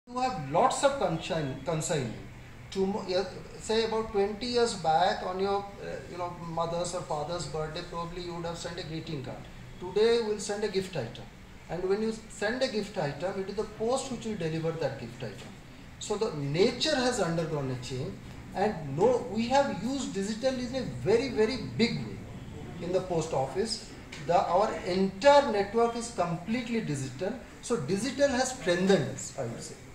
You have lots of consignment. Say about 20 years back on your mother's or father's birthday, probably you would have sent a greeting card. Today we will send a gift item, and when you send a gift item, it is the post which will deliver that gift item. So the nature has undergone a change, and we have used digital in a very, very big way in the post office. Our entire network is completely digital. So digital has strengthened us, I would say.